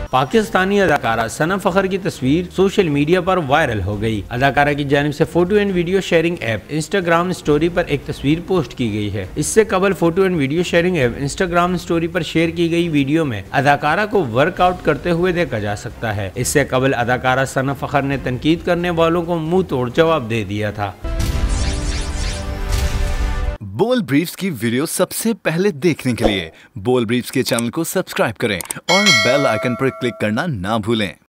पाकिस्तानी अदाकारा सना फखर की तस्वीर सोशल मीडिया पर वायरल हो गई। अदाकारा की जानिब से photo and video sharing app Instagram story पर एक तस्वीर पोस्ट की गई है। इससे कबल photo and video sharing app Instagram story पर शेयर की गई वीडियो में अदाकारा को वर्कआउट करते हुए देखा जा सकता है। इससे कबल अदाकारा सना फखर ने तनकीद करने वालों को मुंह तोड़ जवाब दे दिया था। बोल ब्रीफ्स की वीडियो सबसे पहले देखने के लिए बोल ब्रीफ्स के चैनल को सब्सक्राइब करें और बेल आइकन पर क्लिक करना ना भूलें।